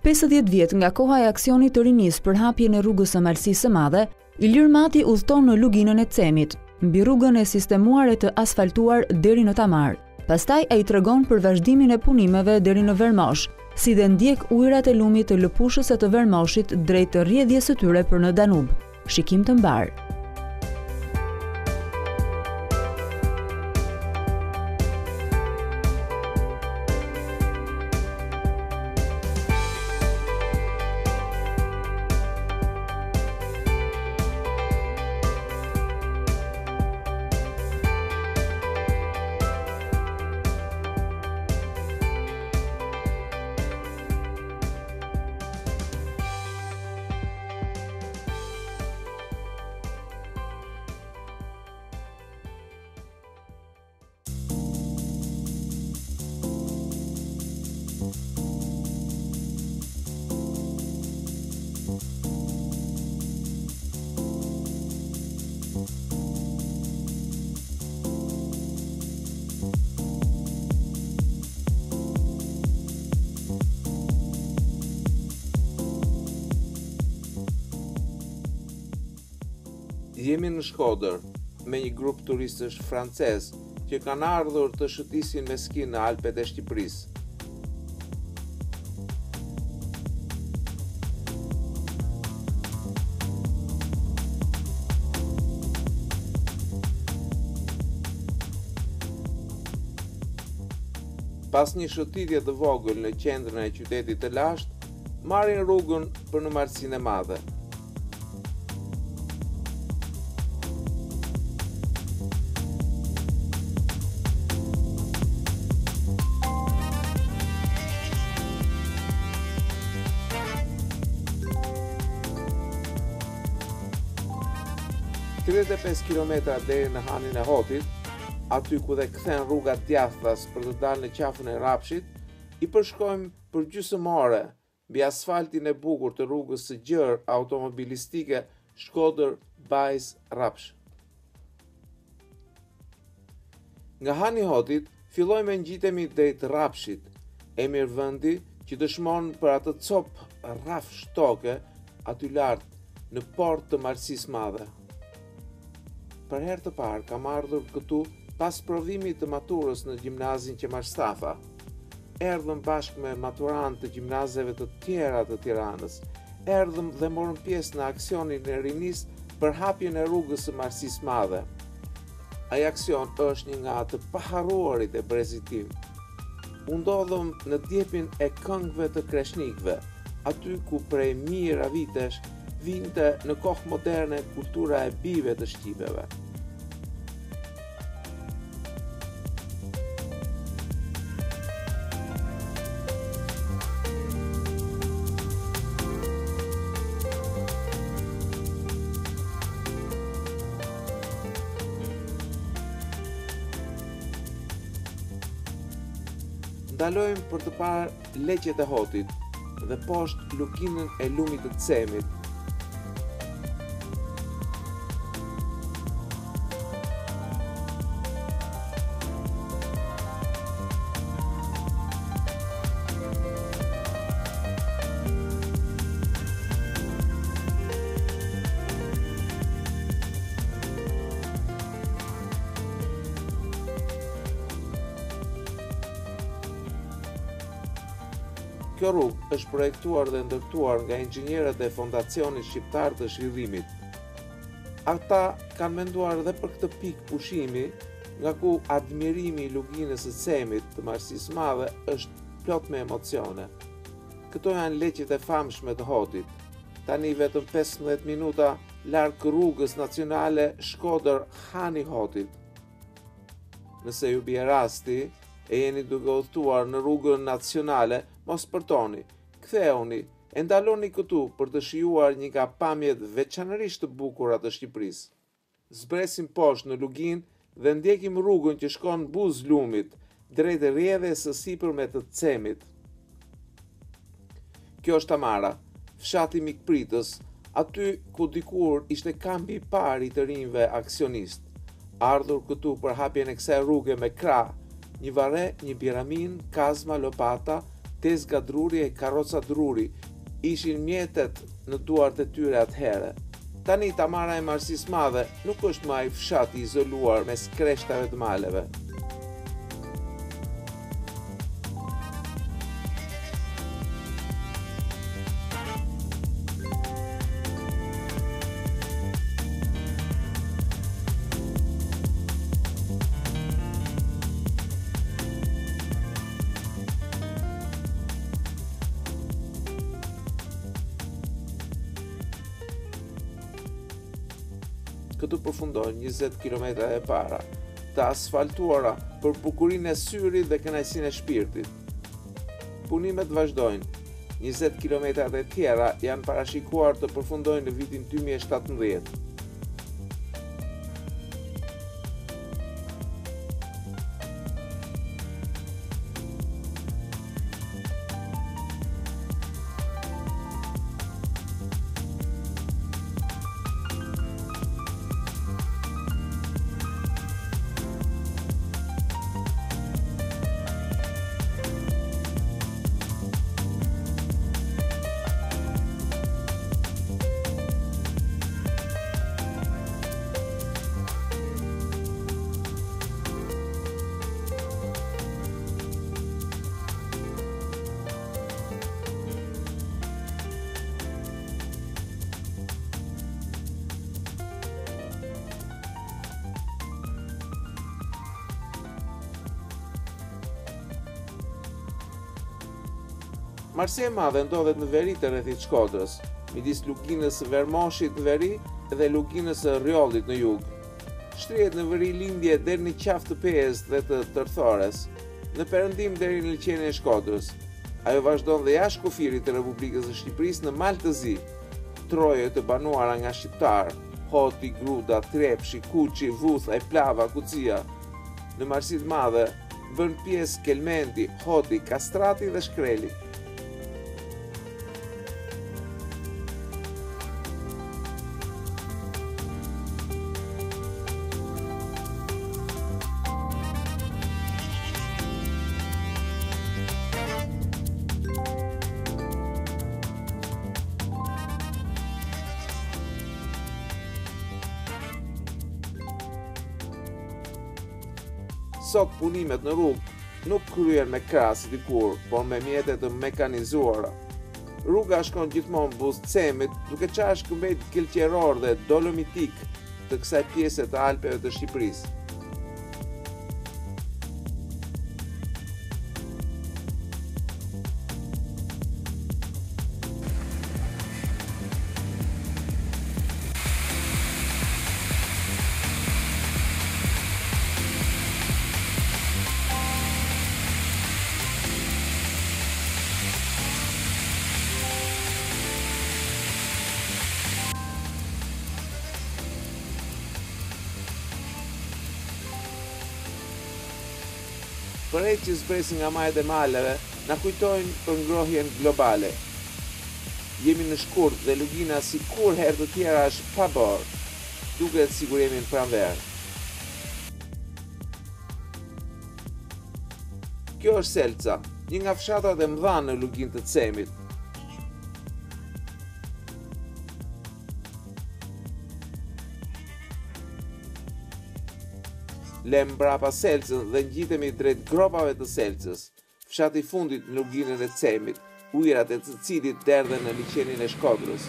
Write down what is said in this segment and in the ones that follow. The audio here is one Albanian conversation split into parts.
50 vjet nga koha e aksionit të rinisë për hapjen e rrugës së Malësisë së Madhe, Ilir Mati udhton në luginën e Cemit, mbi rrugën e sistemuar e të asfaltuar deri në Tamar. Pastaj ai tregon për vazhdimin e punimeve deri në Vermosh, si dhe ndjek ujërat e lumit të lëpushës së të Vermoshit drejt të rrjedhjes së tyre për në Danub. Shikim të mbar. Jemi në Shkodër me një grup turistësh francez që kanë ardhur të shëtisin me ski në Alpet e Shqipërisë. Pas një shëtitje të vogël në qendrën e qytetit të lashtë, marrin rrugën për në Malësinë e Madhe. Të 35 km deri në Hanin e Hotit, aty ku dhe kthen rruga Djathtas për të dalë në qafën e Rapshit, i përshkojmë për gjysmëore mbi asfaltin e bukur të rrugës së gjerë automobilistike Shkodër-Bajs-Rapsh. Nga Hani i Hotit fillojmë e ngjitemi drejt Rapshit, emir vendi që dëshmon për atë copë rrafsh toke aty lart në port të Malësisë Madhe. Për herë të parë kam ardhur këtu pas provimit të maturës në gjimnazin Qemar Stafa. Erdhëm bashkë me maturantë të gjimnazeve të tjera të Tiranës. Erdhëm dhe morëm pjesë në aksionin e rinisë për hapjen e rrugës së Malësisë Madhe. Ai aksion është një nga të paharruarit e brezit tim. U ndodhëm në djepin e këngëve të kreshnikëve, aty ku prej mijëra vitesh vinte në kohë moderne kultura e bijve të shqipeve. Ndalojmë për të parë leqet e Hotit dhe poshtë luginën e lumit të Cemit. Kjo rrugë është projektuar dhe ndërtuar nga inxhinierët e Fondacionit Shqiptar të Zhvillimit. Ata kanë menduar edhe për këtë pikë pushimi, nga ku admirimi i luginës së Cemit të Malësisë Madhe është plot me emocione. Këto janë leqet e famshme të Hotit. Tani vetëm 15 minuta larg rrugës nacionale Shkodër-Hani Hotit. Nëse ju bie rasti e jeni duke udhëtuar në rrugën nacionale, mos përtoni, ktheuni e ndaloni këtu për të shijuar një nga pamjet veçanërisht të bukura të Shqipërisë. Zbresim poshtë në lugin dhe ndjekim rrugën që shkon buzë lumit, drejt rrjedhjes së sipërme të Cemit. Kjo është Tamara, fshati Mikpritës, aty ku dikur ishte kambi i parë i të rinjve aksionist. Ardhur këtu për hapjen e kësaj rruge me krah, një varre, një biramin, kazma, lopata, Tezga druri e karroca druri ishin mjetet në duart e tyre atëherë. Tani Tamara e Marsis Madhe nuk është më ai fshat i izoluar mes kreshtave të maleve. Këtu përfundojnë 20 km e para, të asfaltuara për bukurinë e syrit dhe kënaqësinë e shpirtit. Punimet vazhdojnë. 20 km e tjera janë parashikuar të përfundojnë në vitin 2017. Marsia e Madhe ndodhet në veri të rrethit Shkodrës, midis luginës së Vermoshit në veri dhe luginës së Rjollit në jug. Shtrihet në veri lindje deri në qafë të Pejës dhe të Tërthores, në perëndim deri në liçenin e Shkodrës. Ajo vazhdon dhe jashtë kufirit të Republikës së Shqipërisë në mal të zi. Troje të banuara nga shqiptar, Hoti, Gruda, Trepshi, Kuçi, Vutha, Plava, Kucia. Në Marsit Madhe bën pjesë Kelmendi, Hoti, Kastrati dhe Shkreli. Sot punimet në rrugë nuk kryen me krahas dikur, por me mjete të mekanizuara. Rruga shkon gjithmonë buzë Cemit, duke qarë shkëmbejt kelqeror dhe dolomitik të kësaj pjese të Alpeve të Shqipërisë. Përrejt që zbresin nga majt e maleve, na kujtojnë për ngrohjen globale. Jemi në shkurt dhe lugina si kur herë të tjera është pa borë, duket sikur jemi në pranverë. Kjo është Selca, një nga fshatrat e mëdha në luginë të Cemit. Lem mbrapa Selcën dhe ngjitemi drejt gropave të Selcës, fshati i fundit në luginën e Cemit, ujërat e të cilit derdhen në liçenin e Shkodrës.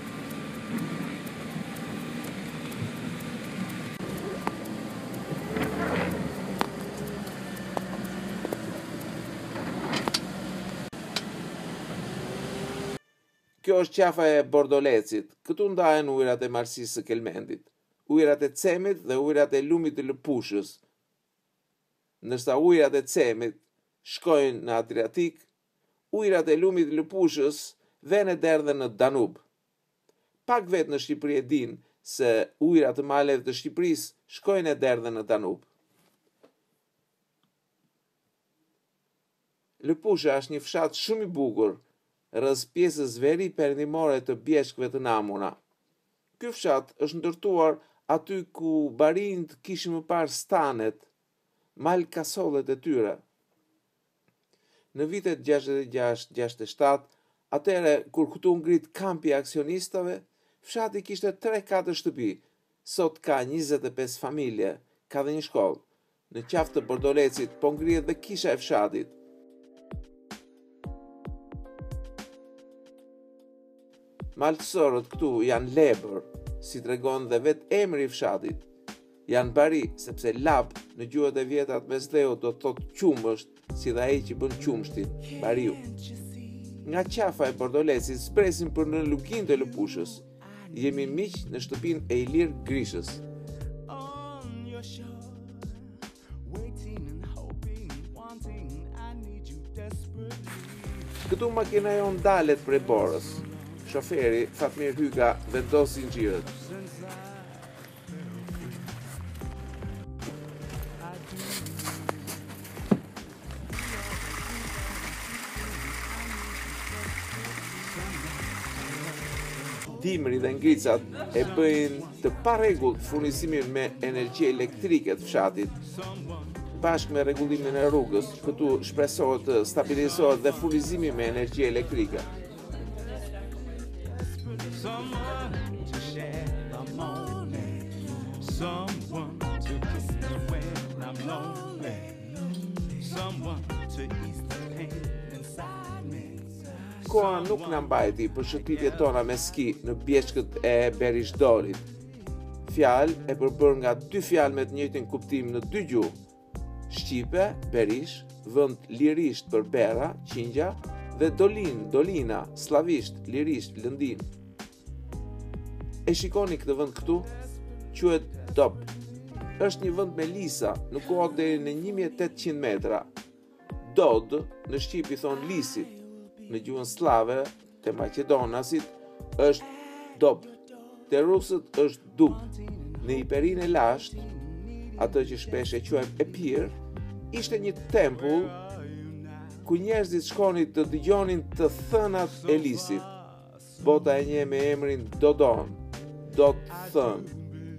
Kjo është qafa e Bordolecit, këtu ndahen ujërat e Marsisë së Kelmendit, ujërat e Cemit dhe ujërat e lumit të Lëpushës. Ndërsa ujërat e Cemit shkojnë në Adriatik, ujërat e lumit të Lëpushës vjen e derdhen në Danub. Pak vetë në Shqipëri e din se ujërat e maleve të Shqipërisë shkojnë e derdhen në Danub. Lëpusha është një fshat shumë i bukur, rreth pjesës veri perëndimore të Bjeshkëve të Namuna. Ky fshat është ndërtuar aty ku barinjt kishin më parë stanet, mal kasollet e tyre. Në vitet 66-67, atëre kur këtu ngrit kampi aksionistave, fshati kishte 3-4 shtëpi. Sot ka 25 familje, ka dhe një shkollë. Në qafë të Bordolecit po ngrihet dhe kisha e fshatit. Maltësorët këtu janë lebër, si tregon dhe vetë emri i fshatit. Janë bari, sepse lab në gjuhët e vjetat mes dheu do të thotë qumësht, si dhe ai që bën qumshtin, bariu. Nga qafa e Bordolecit spresin për në lugin të Lëpushës. Jemi miq në shtëpinë e Ilir Grishës. Këtu makina jon dalet prej Borës. Shoferi Fatmir Hyka vendos zinxhirët. Dimri dhe ngricat e bëjnë të parregullt furnizimin me energji elektrike të fshatit. Bashkë me rregullimin e rrugës, këtu shpresohet të stabilizohet dhe furnizimi me energji elektrike. Koha nuk na mbajti për shëtitjet tona me ski në bjeshkët e Berishdorrit. Fjalë e përbërë nga 2 fjalë me të njëjtin kuptim në 2 gjuhë. Shqipe, Berish, vend lirisht për Bera, Qingja, dhe Dolin, Dolina, slavisht, lirisht, Lëndin. E shikoni këtë vend këtu? Quhet Dob. Është një vend me lisa, nuk kohë deri në 1800 metra. Dod, në Shqip I thon lisit, në gjuhën slave, të Maqedonasit, është Dob. Të rusët është Dub. Në Iperin e lashtë, atë që shpesh e quajmë Epir, ishte një tempull ku njerëzit shkonin të dëgjonin të thënat e lisit. Bota e njeh me emrin Dodon, do të thënë.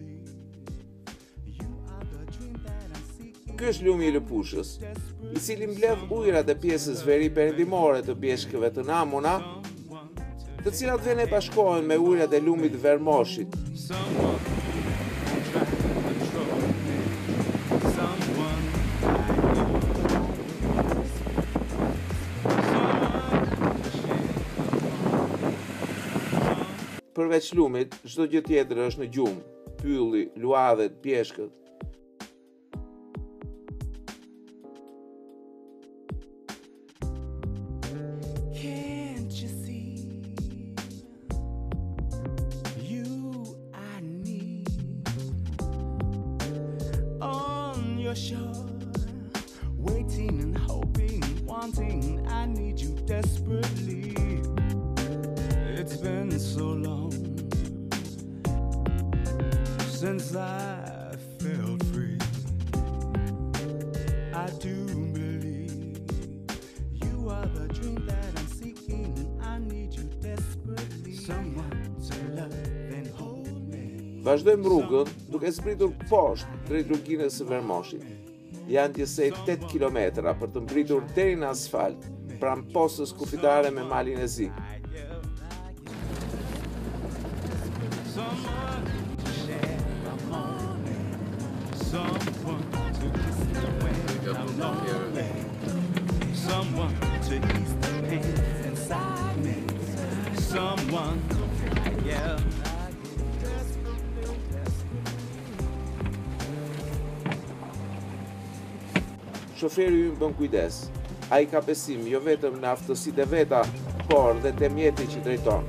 Ky është lumi I Lëpushës, I cili mbledh ujërat e pjesës veri perëndimore të bjeshkëve të Namona, të cilat vjen e bashkohen me ujërat e lumit Vermoshit. Përveç lumit, çdo gjë tjetër është në gjumë, pylli, luadhet, pjeshkët. Waiting and hoping, wanting, I need you desperately. It's been so long since I felt free. I do believe you are the dream that I'm seeking. I need you desperately. Someone to love and hold me. Vazhdojmë rrugën duke zbritur poshtë drejt luginës së Vermoshit. Janë djësej 8 kilometra për të mbritur deri në asfalt, pranë postës kufitare me malin e zi. Shoferi ymë bën kujdes. Ai ka besim jo vetëm në aftësitë e veta, por dhe te mjeti që drejton.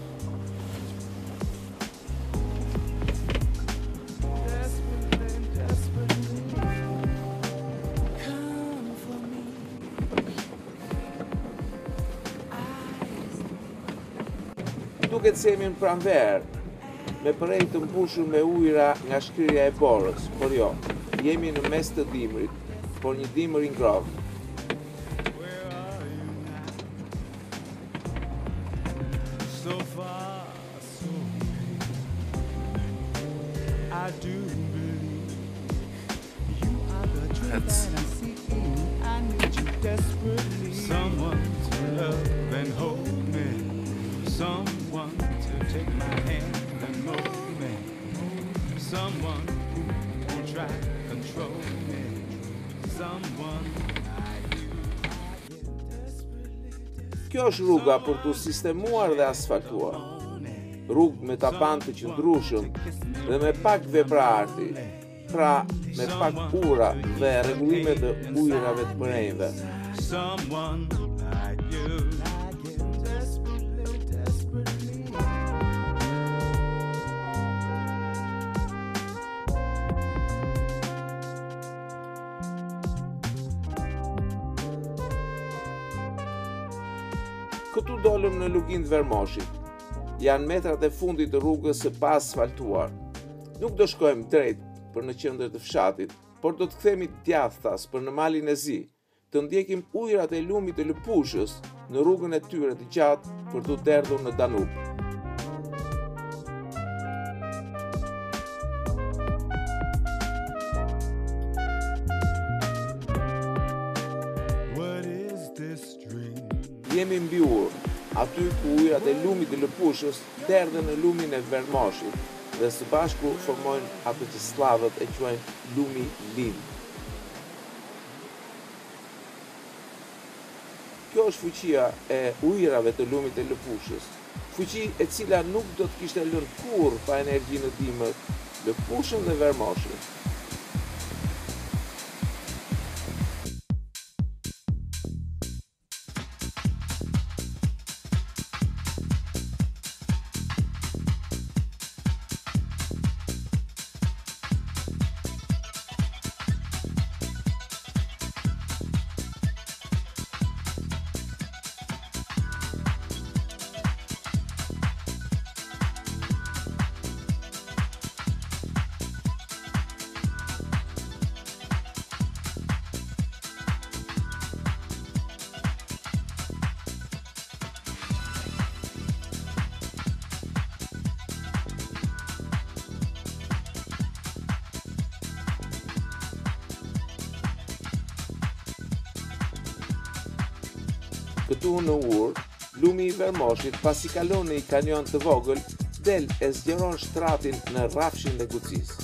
Duket se jemi në pranverë, me përrej të mbushur me ujëra nga shkrirja e Borës, por jo, jemi në mes të dimrit, por një dimër I ngrohtë. So far, so near. I do believe you are the truth that I'm seeking. I need you desperately. Kjo është rruga për të sistemuar dhe asfaltuar. Rrugë me taban të qëndrueshëm dhe me pak vepra arti, pra me pak ura dhe rregullime të ujërave të mërenjve. Someone like you. Këtu dolëm në lugin të Vermoshit. Janë metrat e fundit të rrugës së pa asfaltuar. Nuk do shkojmë drejt për në qendër të fshatit, por do të kthehemi djathtas për në malin e zi, të ndjekim ujërat e lumit të Lëpushës në rrugën e tyre të gjatë për të derdhur në Danub. What is this dream? Jemi mbi ur, aty ku ujërat e lumit të Lëpushës derdhen në lumin e Vermoshit dhe së bashku formojnë atë që slavët e quajnë lumi lim. Kjo është fuqia e ujërave të lumit të Lëpushës, fuqi e cila nuk do të kishte lënë kurrë pa energji në dimër Lëpushën dhe Vermoshin. Këtu në ur, lumi i Vermoshit pasi kalon në një kanion të vogël, del e zgjeron shtratin në rrafshin e Gucisë.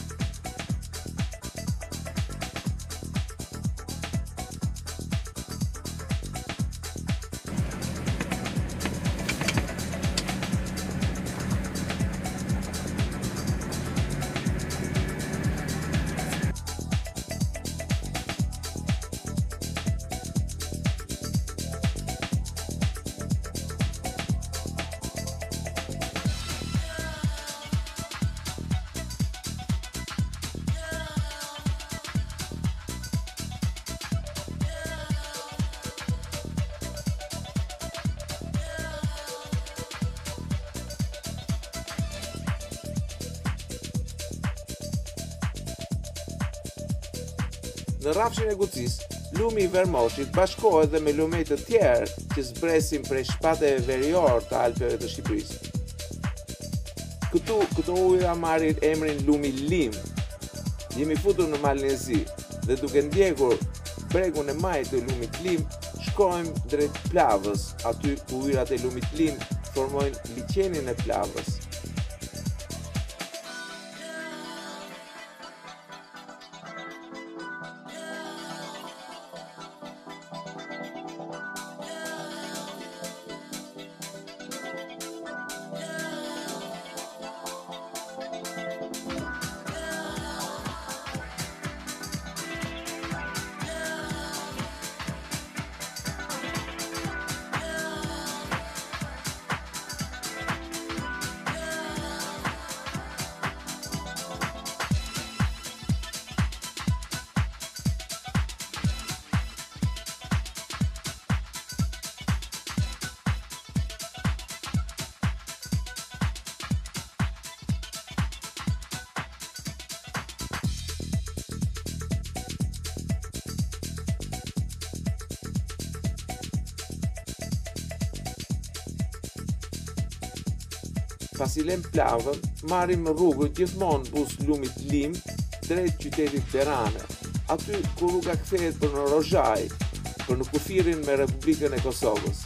Në rrafshin e Gucisë, lumi i Vermoshit bashkohet dhe me lume të tjerë që zbresin prej shpateve verior të Alpeve të Shqipërisë. Këto ujëra marrin emrin lumi lim. Jemi futur në malin e zi dhe duke ndjekur bregun e majt të lumit lim, shkojmë drejt plavës, aty ku ujërat e lumit lim formojnë liqenin e plavës. Pasi lem plavën, marrim rrugën gjithmonë bus lumit lim drejt qytetit Tirane, aty ku rruga kthehet për në Rozhaj, për në kufirin me Republikën e Kosovës.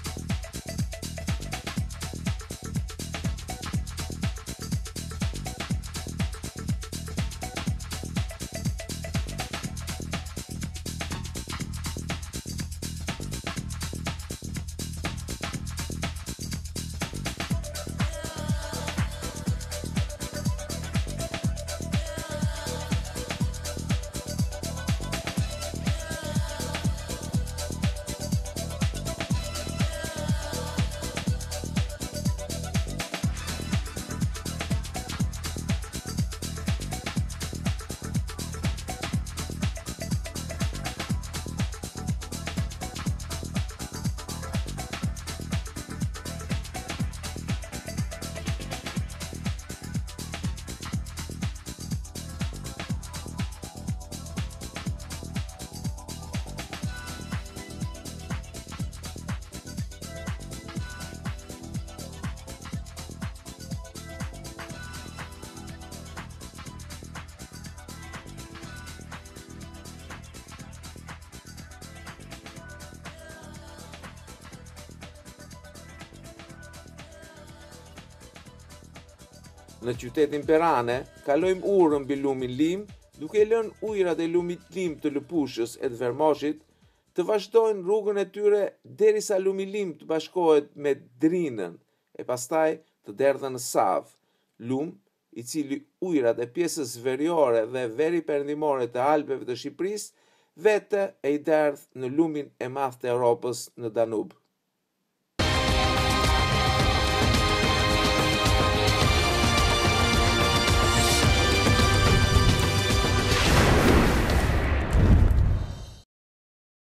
Në qytetin Perane, kalojmë urën mbi lumin Lim, duke lënë ujërat e lumit Lim të Lëpushës e të Vermoshit të vazhdojnë rrugën e tyre derisa lumi Lim të bashkohet me Drinën e pastaj të derdhen në Savë, lum i cili ujërat e pjesës veriore dhe veri perëndimore të Alpeve të Shqipërisë vete e i derdh në lumin e madh të Europës në Danub.